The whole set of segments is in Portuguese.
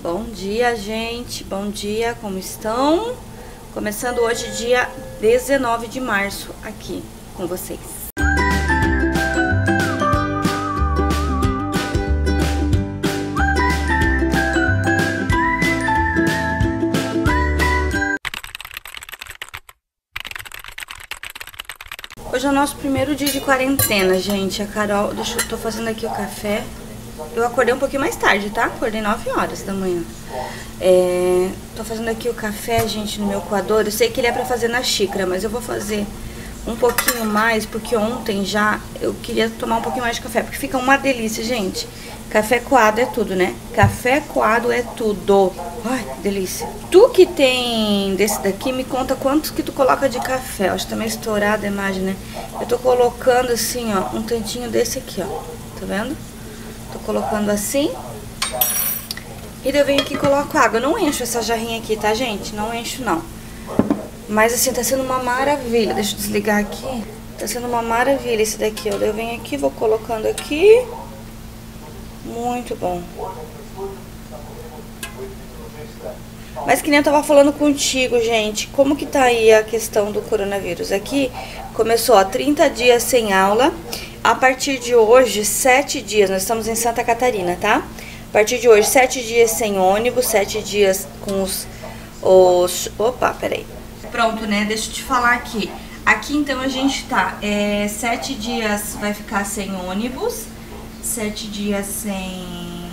Bom dia, gente. Bom dia, como estão? Começando hoje, dia 19 de março, aqui com vocês. Hoje é o nosso primeiro dia de quarentena, gente. A Carol, tô fazendo aqui o café. Eu acordei um pouquinho mais tarde, tá? Acordei 9 horas da manhã. Tô fazendo aqui o café, gente, no meu coador. Eu sei que ele é pra fazer na xícara, mas eu vou fazer um pouquinho mais, porque ontem já eu queria tomar um pouquinho mais de café, porque fica uma delícia, gente. Café coado é tudo, né? Café coado é tudo. Ai, que delícia. Tu que tem desse daqui, me conta quantos que tu coloca de café. Eu acho que tá meio estourada a imagem, né? Eu tô colocando assim, ó, um tantinho desse aqui, ó. Tá vendo? Tô colocando assim. E daí eu venho aqui e coloco água. Eu não encho essa jarrinha aqui, tá, gente? Não encho, não. Mas assim, tá sendo uma maravilha. Deixa eu desligar aqui. Tá sendo uma maravilha esse daqui, ó. Daí eu venho aqui, vou colocando aqui. Muito bom. Mas que nem eu tava falando contigo, gente. Como que tá aí a questão do coronavírus? Aqui começou, ó, 30 dias sem aula. A partir de hoje, 7 dias, nós estamos em Santa Catarina, tá? A partir de hoje, 7 dias sem ônibus, 7 dias com os... Opa, peraí. Pronto, né? Deixa eu te falar aqui. Aqui, então, a gente tá... 7 dias vai ficar sem ônibus, 7 dias sem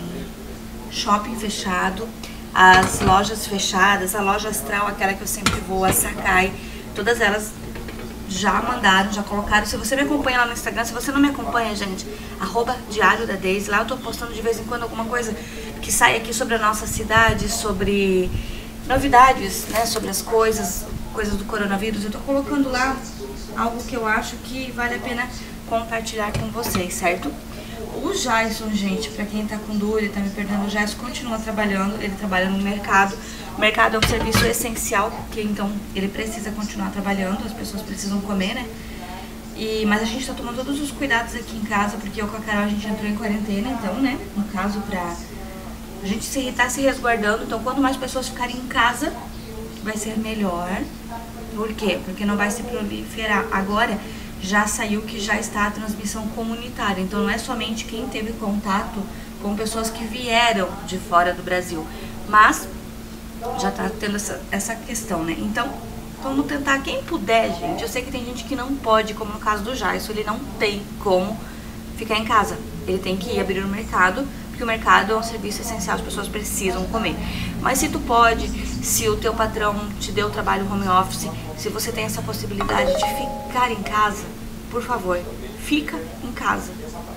shopping fechado, as lojas fechadas, a loja Astral, aquela que eu sempre vou, a Sakai, todas elas... já mandaram, já colocaram. Se você me acompanha lá no Instagram, se você não me acompanha, gente, @Diário da Daisy, lá eu tô postando de vez em quando alguma coisa que sai aqui sobre a nossa cidade, sobre novidades, né, sobre as coisas do coronavírus. Eu tô colocando lá algo que eu acho que vale a pena compartilhar com vocês, certo? O Jason, gente, pra quem tá com dúvida, tá me perdendo, o Jason continua trabalhando, ele trabalha no mercado. O mercado é um serviço essencial, que então ele precisa continuar trabalhando, as pessoas precisam comer, né? Mas a gente tá tomando todos os cuidados aqui em casa, porque eu com a Carol a gente entrou em quarentena, então, né? No caso, pra a gente se resguardando, então quanto mais pessoas ficarem em casa, vai ser melhor. Por quê? Porque não vai se proliferar. Agora, já saiu que já está a transmissão comunitária, então não é somente quem teve contato com pessoas que vieram de fora do Brasil, mas já tá tendo essa questão, né? Então, vamos tentar, quem puder, gente. Eu sei que tem gente que não pode, como no caso do Jason, ele não tem como ficar em casa. Ele tem que ir abrir o mercado, porque o mercado é um serviço essencial, as pessoas precisam comer. Mas se tu pode, se o teu patrão te deu trabalho home office, se você tem essa possibilidade de ficar em casa, por favor, fica em casa.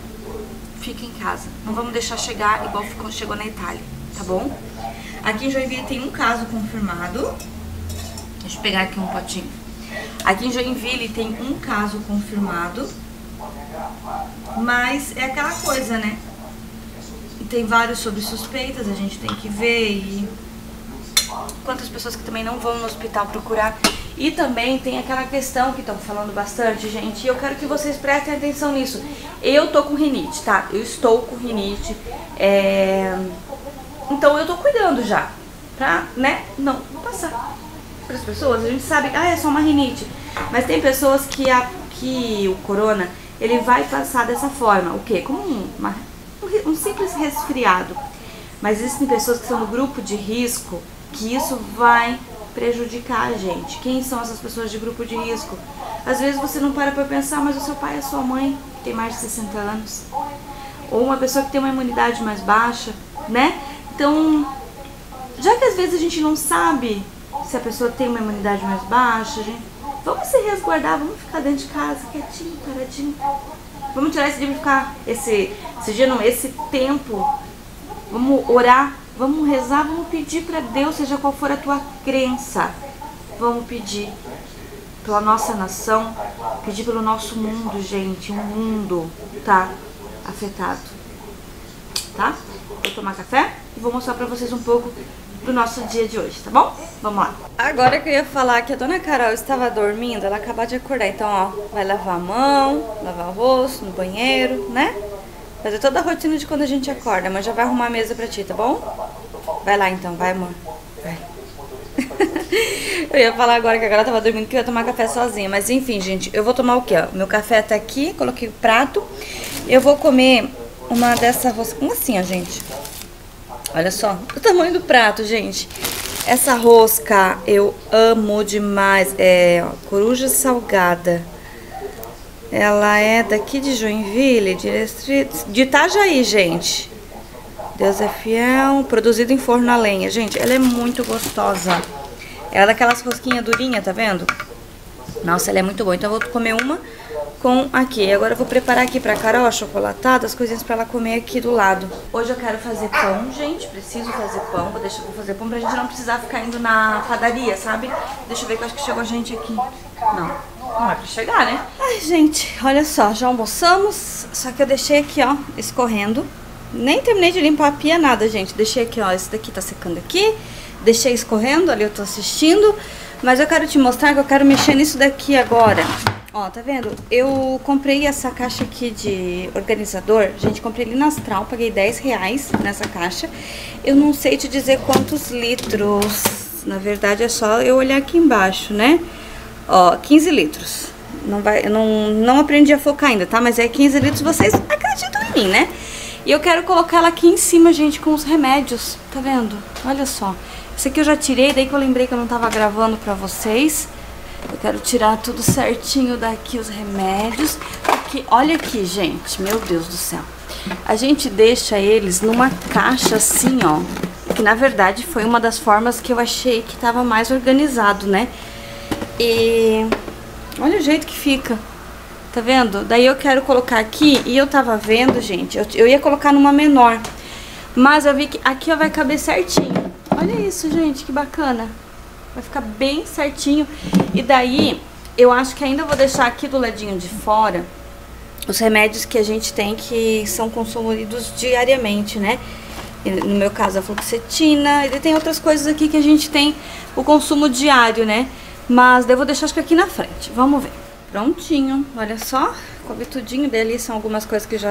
Fica em casa. Não vamos deixar chegar igual chegou na Itália, tá bom? Aqui em Joinville tem um caso confirmado. Deixa eu pegar aqui um potinho. Aqui em Joinville tem um caso confirmado. Mas é aquela coisa, né? E tem vários sobre suspeitas, a gente tem que ver. E quantas pessoas que também não vão no hospital procurar. E também tem aquela questão que estão falando bastante, gente. E eu quero que vocês prestem atenção nisso. Eu tô com rinite, tá? Eu estou com rinite. Então eu tô cuidando já, pra, né, não passar para as pessoas. A gente sabe, é só uma rinite, mas tem pessoas que o corona, ele vai passar dessa forma, o quê? Como um simples resfriado. Mas existem pessoas que são no grupo de risco, que isso vai prejudicar a gente. Quem são essas pessoas de grupo de risco? Às vezes você não para pra pensar, mas o seu pai e a sua mãe, que tem mais de 60 anos, ou uma pessoa que tem uma imunidade mais baixa, né? Então, já que às vezes a gente não sabe se a pessoa tem uma imunidade mais baixa, vamos se resguardar, vamos ficar dentro de casa, quietinho, paradinho. Vamos tirar esse dia pra ficar, esse tempo, vamos orar, vamos rezar, vamos pedir pra Deus, seja qual for a tua crença. Vamos pedir pela nossa nação, pedir pelo nosso mundo, gente. O mundo tá afetado, tá? Vou tomar café e vou mostrar pra vocês um pouco do nosso dia de hoje, tá bom? Vamos lá. Agora que eu ia falar que a dona Carol estava dormindo, ela acabou de acordar. Então, ó, vai lavar a mão, lavar o rosto, no banheiro, né? Fazer toda a rotina de quando a gente acorda, mas já vai arrumar a mesa pra ti, tá bom? Vai lá então, vai, amor. Vai. Eu ia falar agora que agora eu tava dormindo que eu ia tomar café sozinha. Mas enfim, gente, eu vou tomar o quê? Ó? Meu café tá aqui, coloquei o prato. Eu vou comer uma dessa rosca. Como assim, ó, gente? Olha só, o tamanho do prato, gente. Essa rosca eu amo demais. É, ó, coruja salgada. Ela é daqui de Joinville, de Itajaí, gente. Deus é fiel, produzido em forno a lenha. Gente, ela é muito gostosa. Ela é daquelas rosquinhas durinhas, tá vendo? Nossa, ela é muito boa. Então eu vou comer uma com aqui. Agora eu vou preparar aqui pra Carol, achocolatado, as coisinhas pra ela comer aqui do lado. Hoje eu quero fazer pão, gente. Preciso fazer pão. Vou fazer pão pra gente não precisar ficar indo na padaria, sabe? Deixa eu ver que eu acho que chegou a gente aqui. Não é pra chegar, né? Ai, gente, olha só. Já almoçamos. Só que eu deixei aqui, ó, escorrendo. Nem terminei de limpar a pia, nada, gente. Deixei aqui, ó, esse daqui tá secando aqui. Deixei escorrendo, ali eu tô assistindo. Mas eu quero te mostrar que eu quero mexer nisso daqui agora. Ó, tá vendo? Eu comprei essa caixa aqui de organizador. Gente, comprei ali na Astral, paguei R$10 nessa caixa. Eu não sei te dizer quantos litros. Na verdade, é só eu olhar aqui embaixo, né? Ó, 15 litros. Eu não aprendi a focar ainda, tá? Mas é 15 litros, vocês acreditam em mim, né? E eu quero colocar ela aqui em cima, gente, com os remédios. Tá vendo? Olha só. Esse aqui eu já tirei, daí que eu lembrei que eu não tava gravando pra vocês. Eu quero tirar tudo certinho daqui, os remédios. Porque, olha aqui, gente, meu Deus do céu. A gente deixa eles numa caixa assim, ó. Que na verdade foi uma das formas que eu achei que tava mais organizado, né? E olha o jeito que fica. Tá vendo? Daí eu quero colocar aqui e eu tava vendo, gente, eu ia colocar numa menor. Mas eu vi que aqui ó, vai caber certinho. Olha isso, gente, que bacana. Vai ficar bem certinho. E daí, eu acho que ainda vou deixar aqui do ladinho de fora os remédios que a gente tem que são consumidos diariamente, né? No meu caso, a fluoxetina. E tem outras coisas aqui que a gente tem o consumo diário, né? Mas daí eu vou deixar acho que aqui na frente. Vamos ver. Prontinho, olha só, coube tudinho dele, são algumas coisas que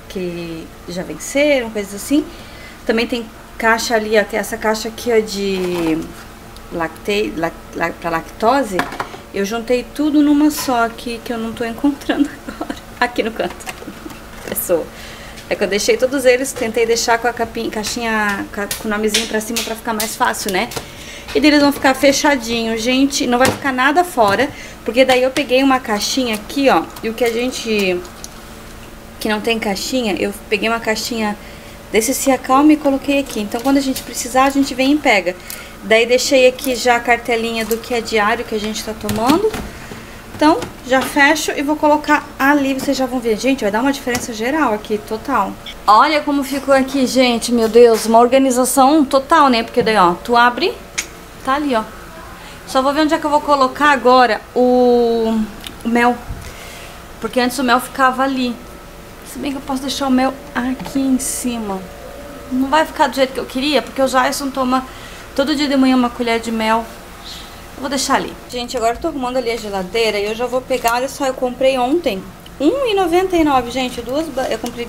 já venceram, coisas assim. Também tem caixa ali, ó, que é essa caixa aqui, ó, de pra lactose. Eu juntei tudo numa só aqui, que eu não tô encontrando agora, aqui no canto. Pessoa. É que eu deixei todos eles, tentei deixar com a caixinha, com o nomezinho pra cima pra ficar mais fácil, né? E eles vão ficar fechadinhos, gente, não vai ficar nada fora, porque daí eu peguei uma caixinha aqui, ó, e o que a gente, que não tem caixinha, eu peguei uma caixinha desse Se Acalme e coloquei aqui, então quando a gente precisar, a gente vem e pega. Daí deixei aqui já a cartelinha do que é diário que a gente tá tomando, então já fecho e vou colocar ali, vocês já vão ver, gente, vai dar uma diferença geral aqui, total. Olha como ficou aqui, gente, meu Deus, uma organização total, né, porque daí, ó, tu abre... Tá ali, ó. Só vou ver onde é que eu vou colocar agora o mel. Porque antes o mel ficava ali. Se bem que eu posso deixar o mel aqui em cima. Não vai ficar do jeito que eu queria, porque o Jason toma todo dia de manhã uma colher de mel. Eu vou deixar ali. Gente, agora eu tô arrumando ali a geladeira e eu já vou pegar, olha só, eu comprei ontem R$1,99, gente. Eu comprei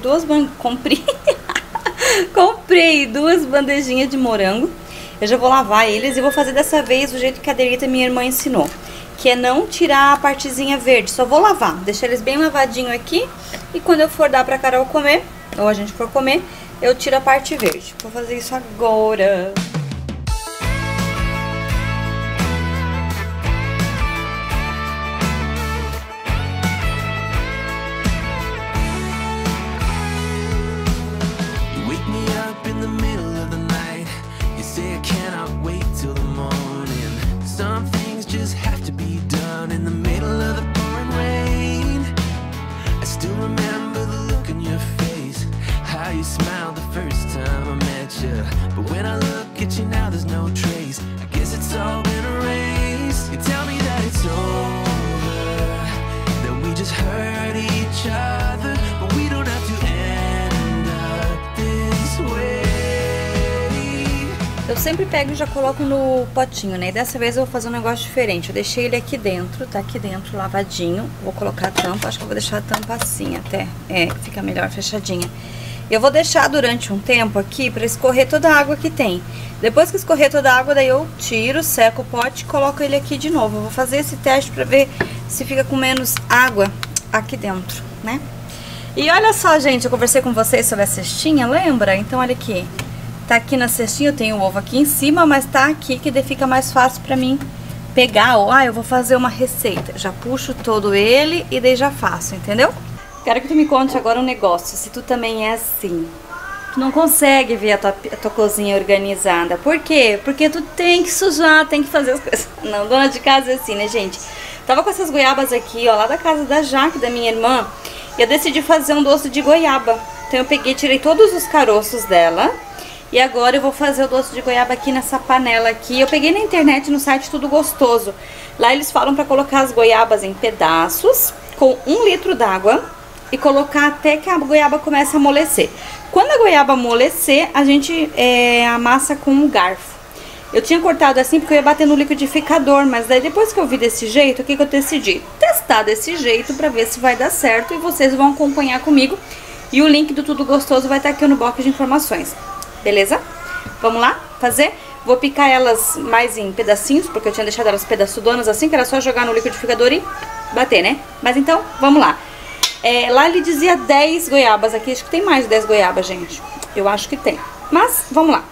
comprei duas bandejinhas de morango. Eu já vou lavar eles e vou fazer dessa vez do jeito que a Derita, minha irmã, ensinou. Que é não tirar a partezinha verde, só vou lavar. Deixar eles bem lavadinho aqui. E quando eu for dar pra Carol comer, ou a gente for comer, eu tiro a parte verde. Vou fazer isso agora. Eu sempre pego e já coloco no potinho, né? E dessa vez eu vou fazer um negócio diferente. Eu deixei ele aqui dentro, tá aqui dentro, lavadinho. Vou colocar a tampa, acho que eu vou deixar a tampa assim até. É, fica melhor fechadinha. Eu vou deixar durante um tempo aqui pra escorrer toda a água que tem. Depois que escorrer toda a água, daí eu tiro, seco o pote e coloco ele aqui de novo. Eu vou fazer esse teste pra ver se fica com menos água aqui dentro, né? E olha só, gente, eu conversei com vocês sobre a cestinha, lembra? Então olha aqui, tá aqui na cestinha, eu tenho o ovo aqui em cima, mas tá aqui que daí fica mais fácil pra mim pegar. Ó, eu vou fazer uma receita, já puxo todo ele e daí já faço, entendeu? Quero que tu me conte agora um negócio, se tu também é assim. Tu não consegue ver a tua cozinha organizada. Por quê? Porque tu tem que sujar, tem que fazer as coisas. Não, dona de casa é assim, né, gente? Tava com essas goiabas aqui, ó, lá da casa da Jaque, da minha irmã. E eu decidi fazer um doce de goiaba. Então eu peguei, tirei todos os caroços dela. E agora eu vou fazer o doce de goiaba aqui nessa panela aqui. Eu peguei na internet, no site Tudo Gostoso. Lá eles falam pra colocar as goiabas em pedaços, com 1 litro d'água. E colocar até que a goiaba comece a amolecer. Quando a goiaba amolecer, a gente amassa com um garfo. Eu tinha cortado assim porque eu ia bater no liquidificador, mas daí depois que eu vi desse jeito, o que eu decidi? Testar desse jeito pra ver se vai dar certo e vocês vão acompanhar comigo. E o link do Tudo Gostoso vai estar aqui no box de informações, beleza? Vamos lá fazer? Vou picar elas mais em pedacinhos, porque eu tinha deixado elas pedaçudonas assim, que era só jogar no liquidificador e bater, né? Mas então, vamos lá. Lá ele dizia 10 goiabas, aqui acho que tem mais de 10 goiabas, gente. Eu acho que tem, mas vamos lá.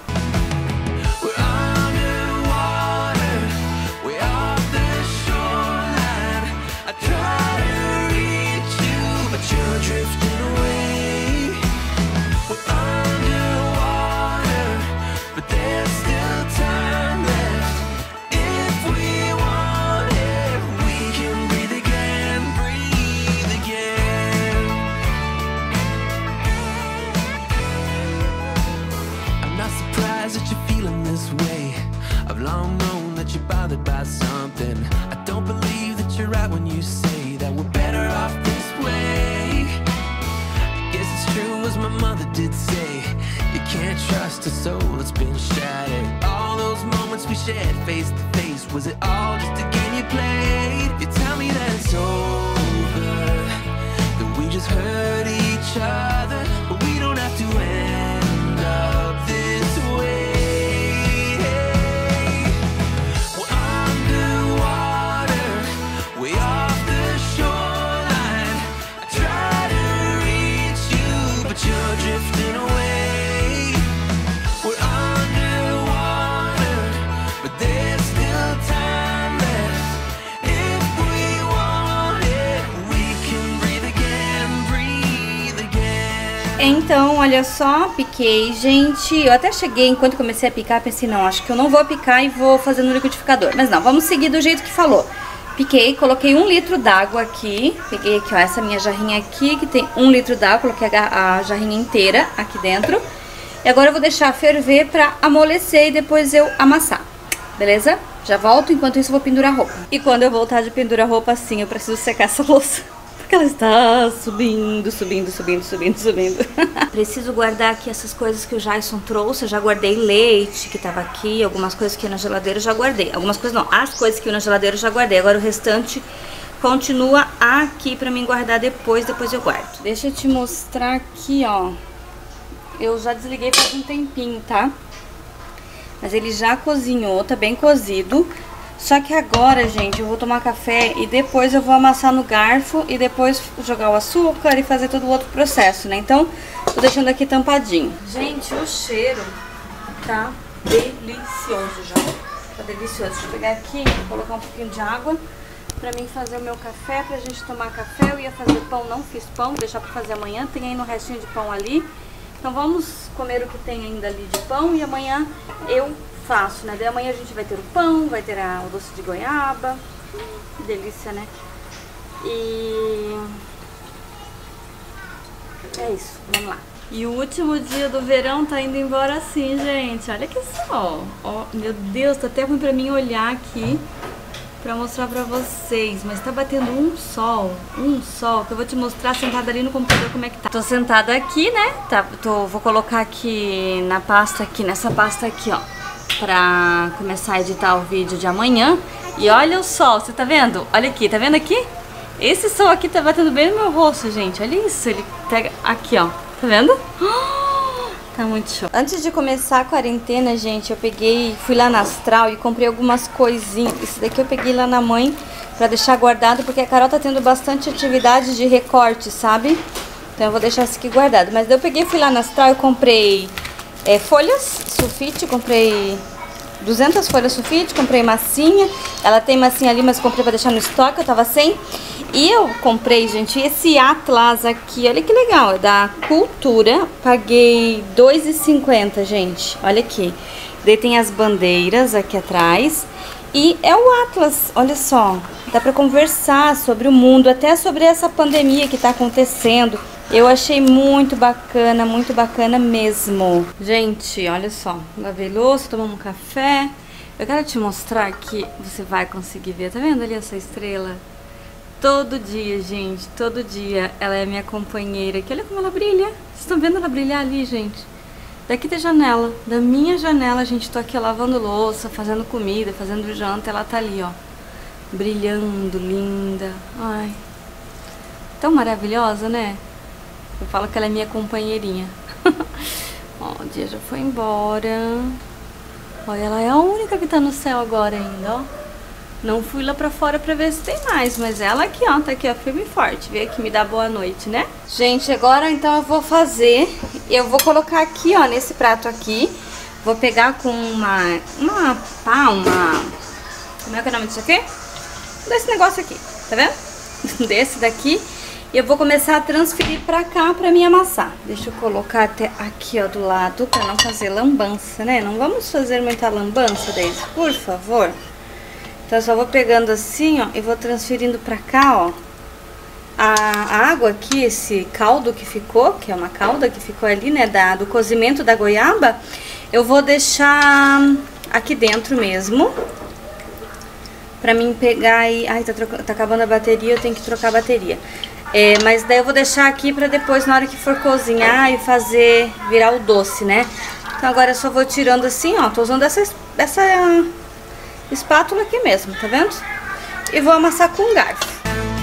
Face to face, was it all just a game you played? You tell me that it's over, that we just hurt each other, but we don't have to end up this way. We're underwater, way off the shoreline. I try to reach you, but you're drifting away. We're Então, olha só, piquei, gente. Eu até cheguei, enquanto comecei a picar, pensei, não, acho que eu não vou picar e vou fazer no liquidificador. Mas não, vamos seguir do jeito que falou. Piquei, coloquei 1 litro d'água aqui. Peguei aqui, ó, essa minha jarrinha aqui, que tem 1 litro d'água. Coloquei a jarrinha inteira aqui dentro. E agora eu vou deixar ferver pra amolecer e depois eu amassar, beleza? Já volto, enquanto isso eu vou pendurar a roupa. E quando eu voltar de pendurar a roupa, assim, eu preciso secar essa louça. Porque ela está subindo, subindo, subindo, subindo, subindo. Preciso guardar aqui essas coisas que o Jason trouxe. Eu já guardei leite que tava aqui. Algumas coisas que na geladeira eu já guardei. Algumas coisas não, as coisas que na geladeira eu já guardei. Agora o restante continua aqui pra mim guardar depois eu guardo. Deixa eu te mostrar aqui, ó. Eu já desliguei faz um tempinho, tá? Mas ele já cozinhou, tá bem cozido. Só que agora, gente, eu vou tomar café e depois eu vou amassar no garfo e depois jogar o açúcar e fazer todo o outro processo, né? Então, tô deixando aqui tampadinho. Gente, o cheiro tá delicioso já. Tá delicioso. Deixa eu pegar aqui, colocar um pouquinho de água pra mim fazer o meu café, pra gente tomar café. Eu ia fazer pão, não fiz pão, vou deixar pra fazer amanhã. Tem ainda um restinho de pão ali. Então vamos comer o que tem ainda ali de pão e amanhã eu faço, né? Daí amanhã a gente vai ter o pão, vai ter o doce de goiaba. Que delícia, né? E é isso, vamos lá. E o último dia do verão tá indo embora assim, gente. Olha que sol. Oh, meu Deus, tá até ruim pra mim olhar aqui pra mostrar pra vocês. Mas tá batendo um sol que eu vou te mostrar sentada ali no computador como é que tá. Tô sentada aqui, né? Vou colocar aqui na pasta aqui, nessa pasta aqui, ó, pra começar a editar o vídeo de amanhã. E olha o sol, você tá vendo? Olha aqui, tá vendo aqui? Esse sol aqui tá batendo bem no meu rosto, gente. Olha isso, ele pega aqui, ó. Tá vendo? Tá muito show. Antes de começar a quarentena, gente, eu fui lá na Astral e comprei algumas coisinhas. Esse daqui eu peguei lá na mãe pra deixar guardado, porque a Carol tá tendo bastante atividade de recorte, sabe? Então eu vou deixar isso aqui guardado. Mas daí eu peguei, fui lá na Astral e comprei folhas sulfite, comprei 200 folhas sulfite, comprei massinha. Ela tem massinha ali, mas comprei pra deixar no estoque, eu tava sem. E eu comprei, gente, esse atlas aqui, olha que legal, é da Cultura. Paguei R$2,50, gente, olha aqui. Daí tem as bandeiras aqui atrás. E é o atlas, olha só, dá pra conversar sobre o mundo, até sobre essa pandemia que tá acontecendo. Eu achei muito bacana mesmo. Gente, olha só, lavei louça, tomamos um café. Eu quero te mostrar que você vai conseguir ver, tá vendo ali essa estrela? Todo dia, gente, todo dia ela é minha companheira aqui. Olha como ela brilha. Vocês estão vendo ela brilhar ali, gente? Daqui da janela, da minha janela, gente, tô aqui lavando louça, fazendo comida, fazendo janta. Ela tá ali, ó, brilhando, linda. Ai, tão maravilhosa, né? Eu falo que ela é minha companheirinha. Ó, o dia já foi embora. Olha, ela é a única que tá no céu agora ainda, ó. Não fui lá pra fora pra ver se tem mais, mas ela aqui, ó, tá aqui, ó, firme e forte. Veio aqui me dar boa noite, né? Gente, agora então eu vou colocar aqui, ó, nesse prato aqui. Vou pegar com uma pá, como é que é o nome disso aqui? Desse negócio aqui, tá vendo? Desse daqui. E eu vou começar a transferir pra cá pra me amassar. Deixa eu colocar até aqui, ó, do lado, pra não fazer lambança, né? Não vamos fazer muita lambança, Daisy, por favor. Então eu só vou pegando assim, ó, e vou transferindo pra cá, ó. A água aqui, esse caldo que ficou, que é uma calda que ficou ali, né, do cozimento da goiaba, eu vou deixar aqui dentro mesmo. Pra mim pegar e... Ai, tá acabando a bateria, eu tenho que trocar a bateria. Mas daí eu vou deixar aqui pra depois, na hora que for cozinhar e fazer, virar o doce, né? Então agora eu só vou tirando assim, ó, tô usando essa espátula aqui mesmo, tá vendo? E vou amassar com um garfo.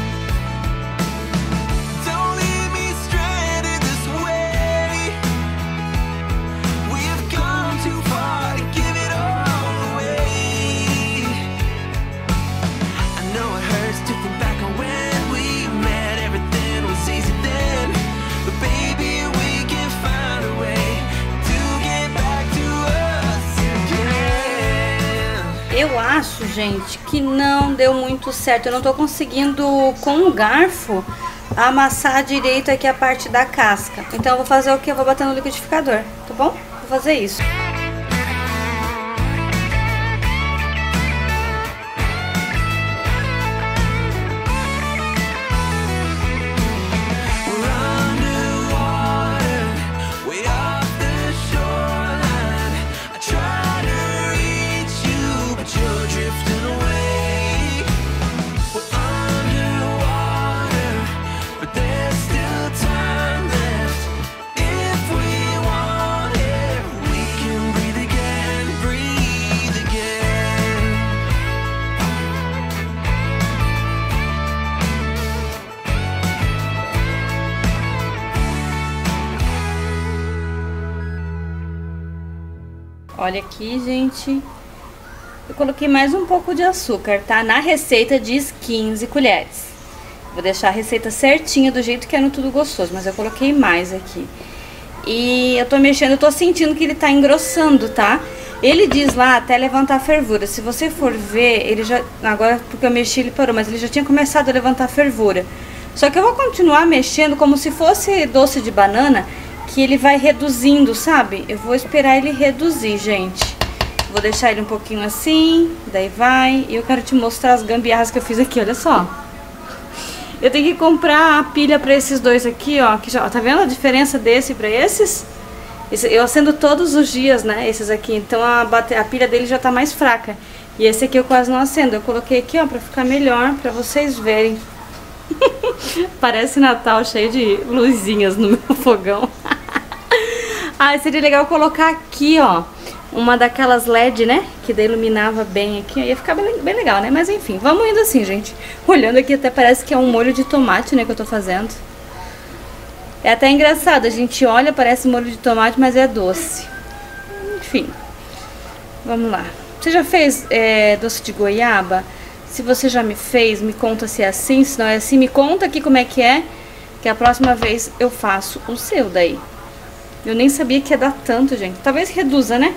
Eu acho, gente, que não deu muito certo. Eu não tô conseguindo, com o garfo, amassar direito aqui a parte da casca. Então eu vou fazer o que? Eu vou bater no liquidificador, tá bom? Vou fazer isso. Olha aqui, gente, eu coloquei mais um pouco de açúcar, tá? Na receita diz 15 colheres. Vou deixar a receita certinha do jeito que é no Tudo Gostoso, mas eu coloquei mais aqui. E eu tô mexendo, eu tô sentindo que ele tá engrossando, tá? Ele diz lá até levantar a fervura. Se você for ver, ele já... Agora, porque eu mexi, ele parou, mas ele já tinha começado a levantar a fervura. Só que eu vou continuar mexendo como se fosse doce de banana, que ele vai reduzindo, sabe? Eu vou esperar ele reduzir, gente. Vou deixar ele um pouquinho assim, daí vai. E eu quero te mostrar as gambiarras que eu fiz aqui, olha só. Eu tenho que comprar a pilha pra esses dois aqui, ó. Que já, tá vendo a diferença desse pra esses? Eu acendo todos os dias, né, esses aqui. Então a pilha dele já tá mais fraca. E esse aqui eu quase não acendo. Eu coloquei aqui, ó, pra ficar melhor, pra vocês verem. Parece Natal, cheio de luzinhas no meu fogão. Ah, seria legal colocar aqui, ó, uma daquelas LED, né, que daí iluminava bem aqui, ia ficar bem legal, né, mas enfim, vamos indo assim, gente. Olhando aqui até parece que é um molho de tomate, né, que eu tô fazendo. É até engraçado, a gente olha, parece molho de tomate, mas é doce. Enfim, vamos lá. Você já fez doce de goiaba? Se você já me fez, me conta se é assim. Se não é assim, me conta aqui como é, que a próxima vez eu faço o seu daí. Eu nem sabia que ia dar tanto, gente. Talvez reduza, né?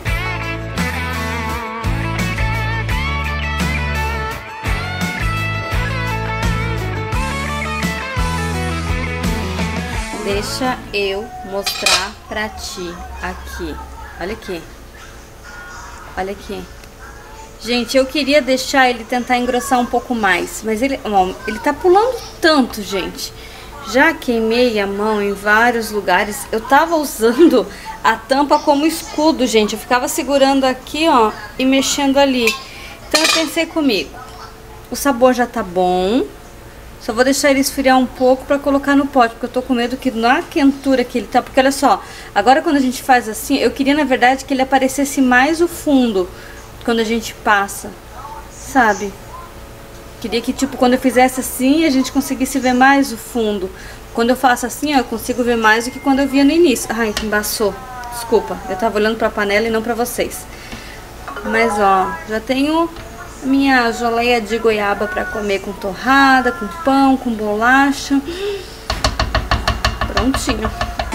Deixa eu mostrar pra ti aqui. Olha aqui. Olha aqui. Gente, eu queria deixar ele tentar engrossar um pouco mais, mas ele tá pulando tanto, gente. Já queimei a mão em vários lugares. Eu tava usando a tampa como escudo, gente. Eu ficava segurando aqui, ó, e mexendo ali. Então eu pensei comigo, o sabor já tá bom. Só vou deixar ele esfriar um pouco pra colocar no pote, porque eu tô com medo que na quentura que ele tá... Porque olha só, agora quando a gente faz assim, eu queria na verdade que ele aparecesse mais o fundo quando a gente passa, sabe? Queria que tipo, quando eu fizesse assim, a gente conseguisse ver mais o fundo. Quando eu faço assim, ó, eu consigo ver mais do que quando eu via no início. Ai, que embaçou. Desculpa, eu tava olhando pra panela e não pra vocês. Mas ó, já tenho... minha geleia de goiaba para comer com torrada, com pão, com bolacha. Prontinho.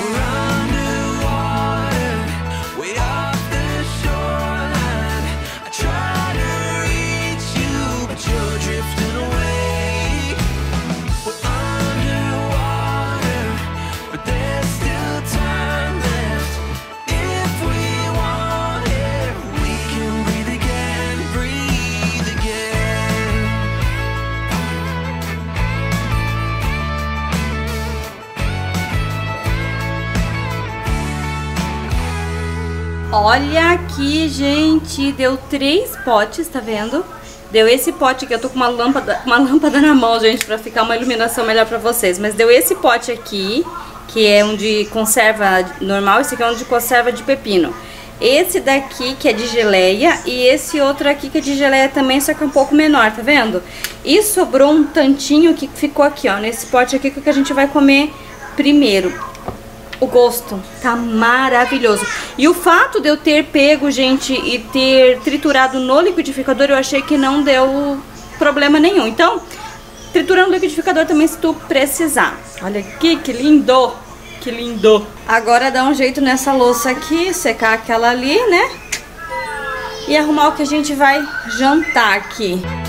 Olha aqui, gente, deu 3 potes, tá vendo? Deu esse pote aqui, eu tô com uma lâmpada na mão, gente, pra ficar uma iluminação melhor pra vocês. Mas deu esse pote aqui, que é um de conserva normal, esse aqui é um de conserva de pepino. Esse daqui, que é de geleia, e esse outro aqui que é de geleia também, só que é um pouco menor, tá vendo? E sobrou um tantinho que ficou aqui, ó, nesse pote aqui que a gente vai comer primeiro. O gosto tá maravilhoso. E o fato de eu ter pego, gente, e ter triturado no liquidificador, eu achei que não deu problema nenhum. Então, tritura no liquidificador também se tu precisar. Olha aqui, que lindo! Que lindo! Agora dá um jeito nessa louça aqui, secar aquela ali, né? E arrumar o que a gente vai jantar aqui.